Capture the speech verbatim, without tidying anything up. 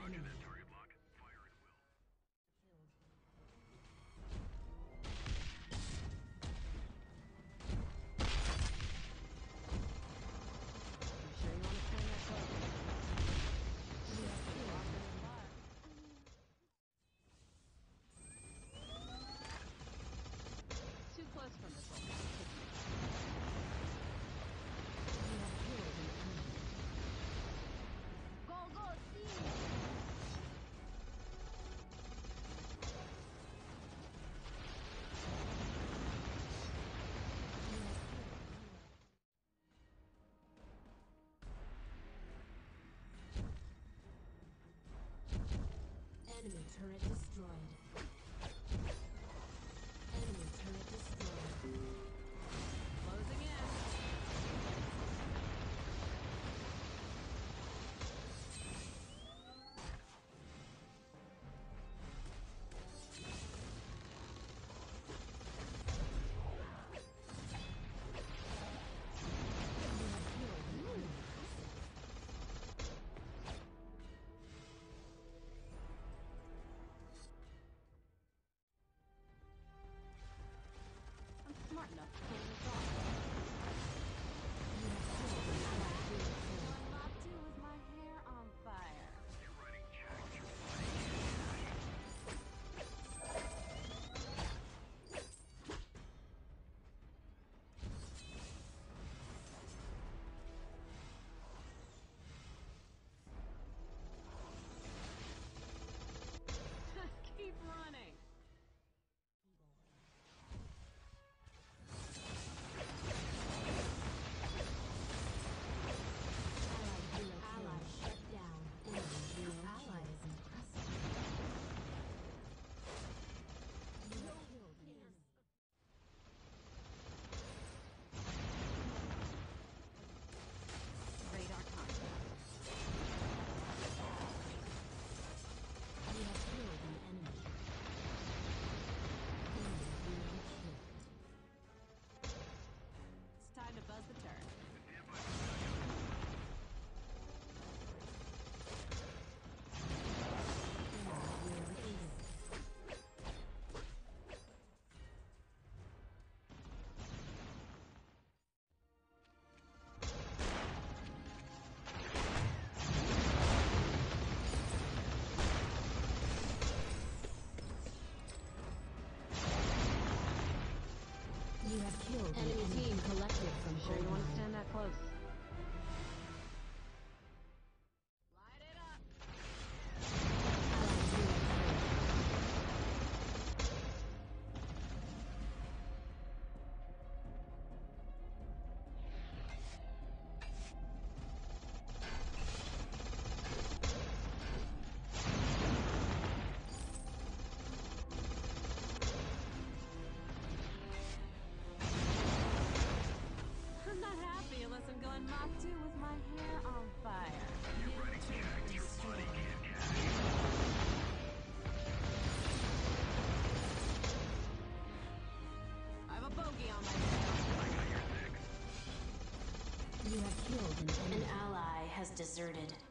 enemy. Enemy turret destroyed. Enemy turret destroyed. Closing in. Smart enough to pull this off. One Mach two with my hair on fire. You're running check. You're Keep running. You have killed enemy team collected from sure you want to stand that close. Light it up. Mach two with my hair on fire. You're running check. Your body can't catch. I have a bogey on my tail. I got your six. You have killed an enemy. An ally has deserted.